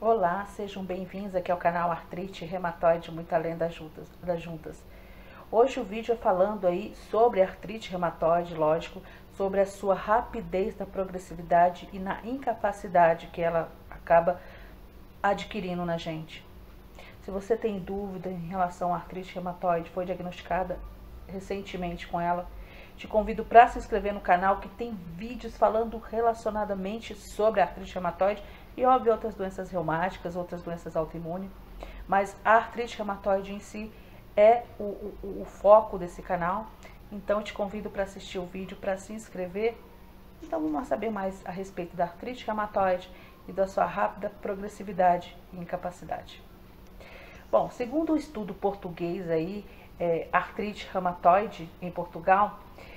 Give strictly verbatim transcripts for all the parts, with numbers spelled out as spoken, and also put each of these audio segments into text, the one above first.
Olá, sejam bem-vindos aqui ao canal Artrite Reumatoide Muito Além das Juntas, das Juntas. Hoje o vídeo é falando aí sobre artrite reumatoide, lógico, sobre a sua rapidez na progressividade e na incapacidade que ela acaba adquirindo na gente. Se você tem dúvida em relação à artrite reumatoide, foi diagnosticada recentemente com ela, te convido para se inscrever no canal que tem vídeos falando relacionadamente sobre a artrite reumatoide e, óbvio, outras doenças reumáticas, outras doenças autoimunes. Mas a artrite reumatoide em si é o, o, o foco desse canal. Então, eu te convido para assistir o vídeo, para se inscrever. Então, vamos saber mais a respeito da artrite reumatoide e da sua rápida progressividade e incapacidade. Bom, segundo o estudo português aí, é, artrite reumatoide em Portugal,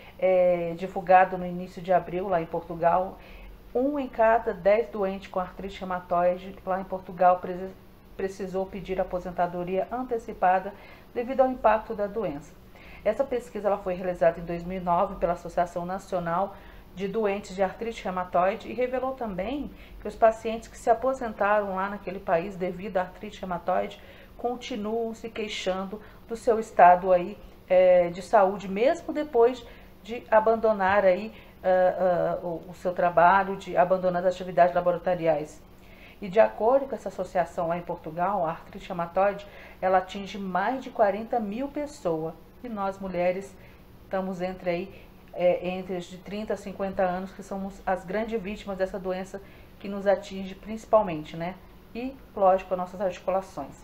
é, divulgado no início de abril lá em Portugal, um em cada dez doentes com artrite reumatoide lá em Portugal precisou pedir aposentadoria antecipada devido ao impacto da doença. Essa pesquisa ela foi realizada em dois mil e nove pela Associação Nacional de Doentes de Artrite Reumatoide e revelou também que os pacientes que se aposentaram lá naquele país devido à artrite reumatoide continuam se queixando do seu estado aí é, de saúde, mesmo depois de abandonar aí uh, uh, o, o seu trabalho, de abandonar as atividades laboratoriais. E de acordo com essa associação lá em Portugal, a artrite reumatoide, ela atinge mais de quarenta mil pessoas. E nós, mulheres, estamos entre aí, é, entre os de trinta a cinquenta anos, que somos as grandes vítimas dessa doença que nos atinge principalmente, né? E, lógico, as nossas articulações.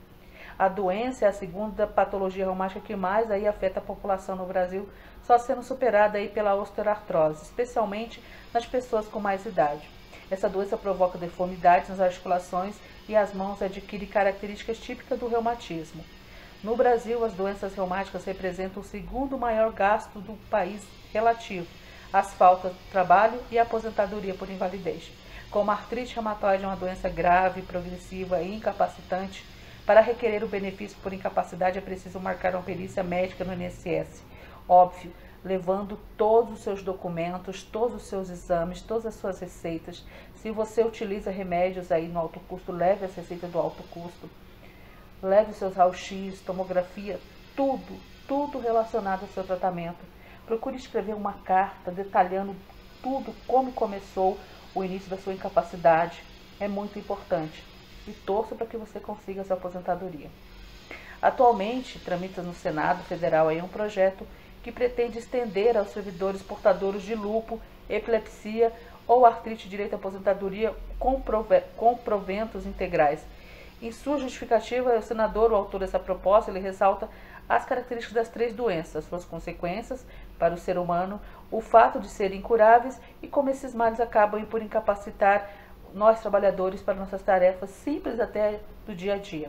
A doença é a segunda patologia reumática que mais aí afeta a população no Brasil, só sendo superada aí pela osteoartrose, especialmente nas pessoas com mais idade. Essa doença provoca deformidades nas articulações e as mãos adquirem características típicas do reumatismo. No Brasil, as doenças reumáticas representam o segundo maior gasto do país relativo às faltas de trabalho e aposentadoria por invalidez. Como a artrite reumatoide é uma doença grave, progressiva e incapacitante, para requerer o benefício por incapacidade é preciso marcar uma perícia médica no I N S S. Óbvio, levando todos os seus documentos, todos os seus exames, todas as suas receitas. Se você utiliza remédios aí no alto custo, leve as receitas do alto custo. Leve os seus raio-x, tomografia, tudo, tudo relacionado ao seu tratamento. Procure escrever uma carta detalhando tudo, como começou o início da sua incapacidade. É muito importante. E torço para que você consiga a sua aposentadoria. Atualmente, tramita no Senado Federal aí um projeto que pretende estender aos servidores portadores de lúpus, epilepsia ou artrite direito à aposentadoria com, prove com proventos integrais. Em sua justificativa, o senador, o autor dessa proposta, ele ressalta as características das três doenças, suas consequências para o ser humano, o fato de serem incuráveis e como esses males acabam por incapacitar nós trabalhadores para nossas tarefas simples até do dia a dia.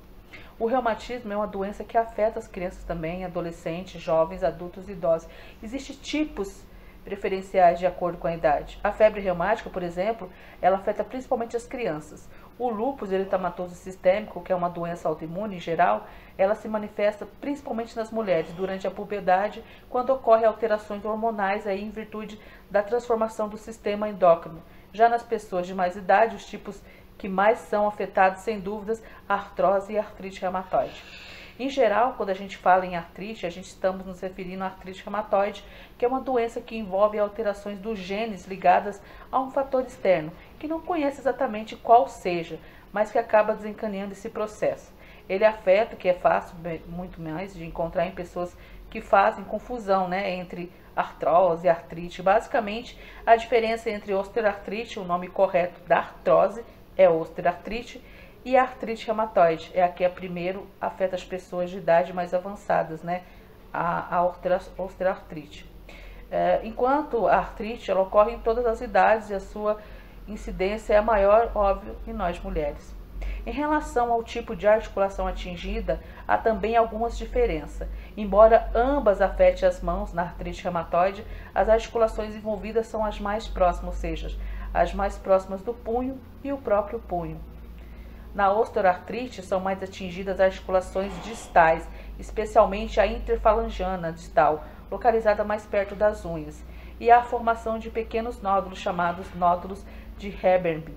O reumatismo é uma doença que afeta as crianças também, adolescentes, jovens, adultos e idosos. Existem tipos preferenciais de acordo com a idade. A febre reumática, por exemplo, ela afeta principalmente as crianças. O lúpus eritematoso sistêmico, que é uma doença autoimune em geral, ela se manifesta principalmente nas mulheres durante a puberdade, quando ocorrem alterações hormonais aí em virtude da transformação do sistema endócrino. Já nas pessoas de mais idade, os tipos que mais são afetados, sem dúvidas, a artrose e a artrite reumatoide. Em geral, quando a gente fala em artrite, a gente estamos nos referindo à artrite reumatoide, que é uma doença que envolve alterações dos genes ligadas a um fator externo, que não conhece exatamente qual seja, mas que acaba desencadeando esse processo. Ele afeta, que é fácil, muito mais, de encontrar em pessoas que fazem confusão, né, entre artrose e artrite. Basicamente, a diferença entre osteoartrite, o nome correto da artrose é osteoartrite, e a artrite reumatoide é a que é primeiro afeta as pessoas de idade mais avançadas, né, a, a osteoartrite. É, enquanto a artrite ela ocorre em todas as idades e a sua incidência é maior, óbvio, em nós mulheres. Em relação ao tipo de articulação atingida, há também algumas diferenças. Embora ambas afetem as mãos na artrite reumatoide, as articulações envolvidas são as mais próximas, ou seja, as mais próximas do punho e o próprio punho. Na osteoartrite são mais atingidas as articulações distais, especialmente a interfalangiana distal, localizada mais perto das unhas, e a formação de pequenos nódulos chamados nódulos de Heberdin,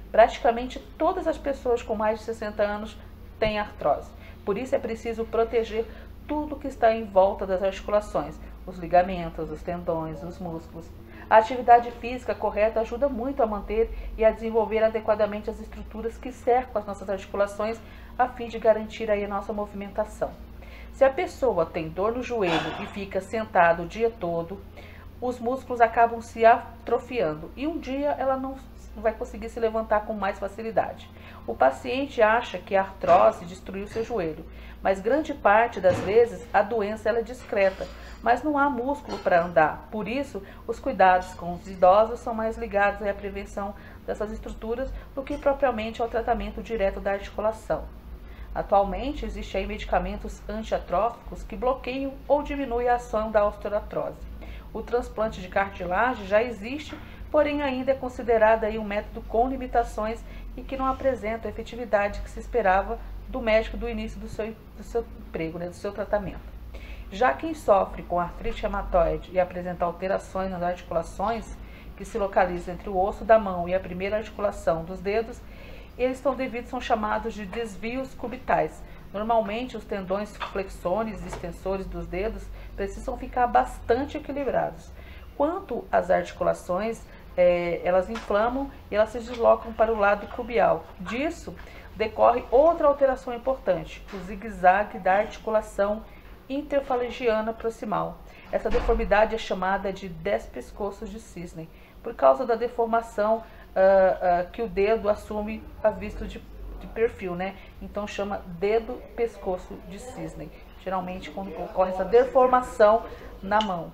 Praticamente todas as pessoas com mais de sessenta anos têm artrose. Por isso é preciso proteger tudo que está em volta das articulações, os ligamentos, os tendões, os músculos. A atividade física correta ajuda muito a manter e a desenvolver adequadamente as estruturas que cercam as nossas articulações, a fim de garantir aí a nossa movimentação. Se a pessoa tem dor no joelho e fica sentada o dia todo, os músculos acabam se atrofiando e um dia ela não vai conseguir se levantar com mais facilidade. O paciente acha que a artrose destruiu seu joelho, mas grande parte das vezes a doença ela é discreta, mas não há músculo para andar. Por isso, os cuidados com os idosos são mais ligados à prevenção dessas estruturas do que propriamente ao tratamento direto da articulação. Atualmente, existem aí medicamentos antiatróficos que bloqueiam ou diminuem a ação da osteoartrose. O transplante de cartilagem já existe, porém ainda é considerado aí um método com limitações e que não apresenta a efetividade que se esperava do médico do início do seu, do seu emprego, né, do seu tratamento. Já quem sofre com artrite reumatoide e apresenta alterações nas articulações que se localizam entre o osso da mão e a primeira articulação dos dedos, eles estão devidos, são chamados de desvios cubitais. Normalmente, os tendões flexores e extensores dos dedos precisam ficar bastante equilibrados. Quanto às articulações, é, elas inflamam e elas se deslocam para o lado cubial. Disso decorre outra alteração importante, o zigue-zague da articulação interfalangiana proximal. Essa deformidade é chamada de dez pescoços de cisne, por causa da deformação uh, uh, que o dedo assume a vista de, de perfil, né? Então chama dedo pescoço de cisne, geralmente quando ocorre essa deformação na mão.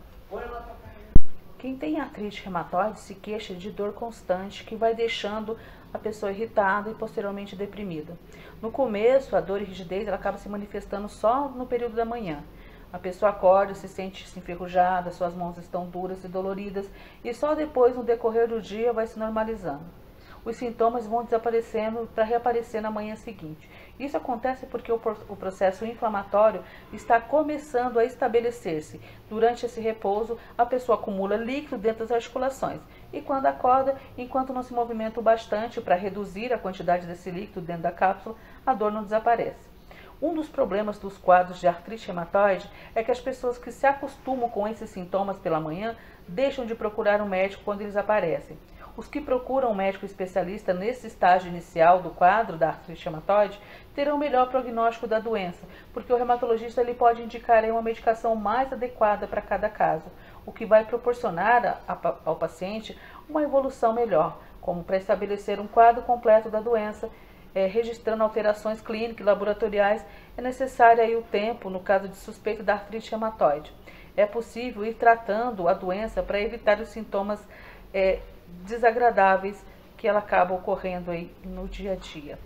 Quem tem artrite reumatoide se queixa de dor constante que vai deixando a pessoa irritada e posteriormente deprimida. No começo, a dor e rigidez ela acaba se manifestando só no período da manhã. A pessoa acorda, se sente enferrujada, suas mãos estão duras e doloridas e só depois, no decorrer do dia, vai se normalizando. Os sintomas vão desaparecendo para reaparecer na manhã seguinte. Isso acontece porque o processo inflamatório está começando a estabelecer-se. Durante esse repouso, a pessoa acumula líquido dentro das articulações. E quando acorda, enquanto não se movimenta o bastante para reduzir a quantidade desse líquido dentro da cápsula, a dor não desaparece. Um dos problemas dos quadros de artrite reumatoide é que as pessoas que se acostumam com esses sintomas pela manhã deixam de procurar um médico quando eles aparecem. Os que procuram um médico especialista nesse estágio inicial do quadro da artrite reumatoide terão melhor prognóstico da doença, porque o reumatologista ele pode indicar aí uma medicação mais adequada para cada caso, o que vai proporcionar a, a, ao paciente uma evolução melhor, como para estabelecer um quadro completo da doença, é, registrando alterações clínicas e laboratoriais. É necessário aí o tempo, no caso de suspeita da artrite reumatoide. É possível ir tratando a doença para evitar os sintomas é, desagradáveis que ela acaba ocorrendo aí no dia a dia.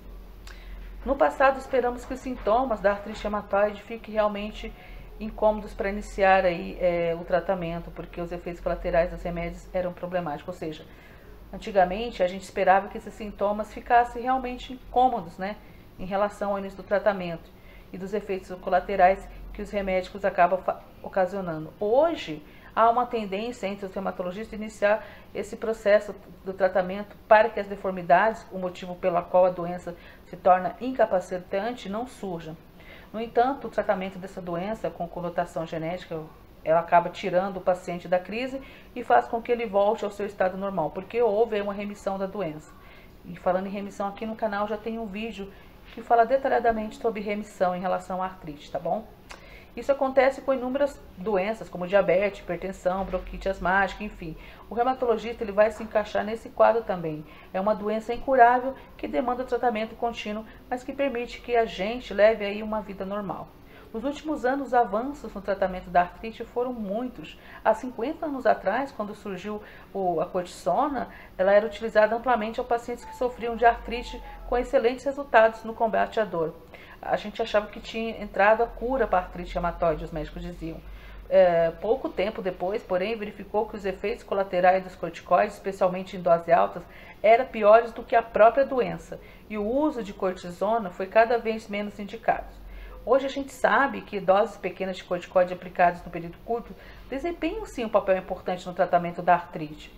No passado, esperamos que os sintomas da artrite reumatoide fiquem realmente incômodos para iniciar aí, é, o tratamento, porque os efeitos colaterais dos remédios eram problemáticos. Ou seja, antigamente a gente esperava que esses sintomas ficassem realmente incômodos, né, em relação ao início do tratamento e dos efeitos colaterais que os remédios acabam ocasionando. Hoje, há uma tendência entre os reumatologistas de iniciar esse processo do tratamento para que as deformidades, o motivo pelo qual a doença se torna incapacitante, não surjam. No entanto, o tratamento dessa doença com conotação genética, ela acaba tirando o paciente da crise e faz com que ele volte ao seu estado normal, porque houve uma remissão da doença. E falando em remissão, aqui no canal já tem um vídeo que fala detalhadamente sobre remissão em relação à artrite, tá bom? Isso acontece com inúmeras doenças, como diabetes, hipertensão, bronquite asmática, enfim. O reumatologista ele vai se encaixar nesse quadro também. É uma doença incurável que demanda tratamento contínuo, mas que permite que a gente leve aí uma vida normal. Nos últimos anos, os avanços no tratamento da artrite foram muitos. Há cinquenta anos atrás, quando surgiu o, a cortisona, ela era utilizada amplamente a pacientes que sofriam de artrite com excelentes resultados no combate à dor. A gente achava que tinha entrado a cura para a artrite reumatoide, os médicos diziam. É, pouco tempo depois, porém, verificou que os efeitos colaterais dos corticoides, especialmente em doses altas, eram piores do que a própria doença, e o uso de cortisona foi cada vez menos indicado. Hoje a gente sabe que doses pequenas de corticoide aplicadas no período curto desempenham sim um papel importante no tratamento da artrite.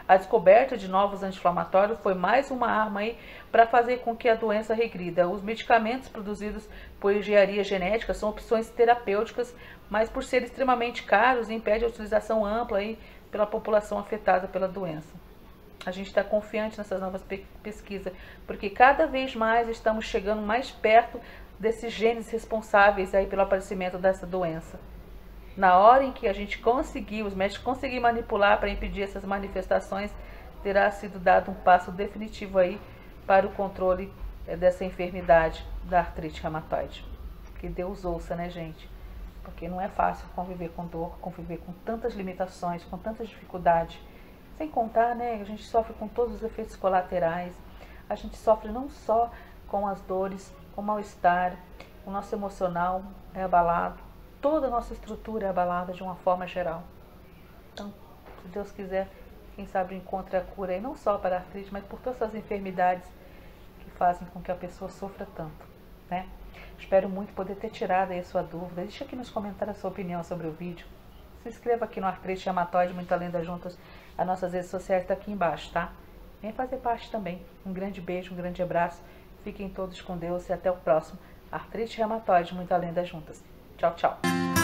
A descoberta de novos anti-inflamatórios foi mais uma arma aí para fazer com que a doença regrida. Os medicamentos produzidos por engenharia genética são opções terapêuticas, mas por serem extremamente caros, impede a utilização ampla aí pela população afetada pela doença. A gente está confiante nessas novas pesquisas, porque cada vez mais estamos chegando mais perto desses genes responsáveis aí pelo aparecimento dessa doença. Na hora em que a gente conseguir, os médicos conseguirem manipular para impedir essas manifestações, terá sido dado um passo definitivo aí para o controle dessa enfermidade da artrite reumatoide. Que Deus ouça, né, gente? Porque não é fácil conviver com dor, conviver com tantas limitações, com tantas dificuldades. Sem contar, né, a gente sofre com todos os efeitos colaterais, a gente sofre não só com as dores, com o mal-estar, o nosso emocional é abalado, toda a nossa estrutura é abalada de uma forma geral. Então, se Deus quiser, quem sabe encontre a cura aí, não só para a artrite, mas por todas as enfermidades que fazem com que a pessoa sofra tanto, né? Espero muito poder ter tirado aí a sua dúvida. Deixa aqui nos comentários a sua opinião sobre o vídeo. Se inscreva aqui no Artrite Reumatoide Muito Além das Juntas. As nossas redes sociais estão aqui embaixo, tá? Venha fazer parte também. Um grande beijo, um grande abraço. Fiquem todos com Deus e até o próximo Artrite Reumatoide Muito Além das Juntas. Tchau, tchau.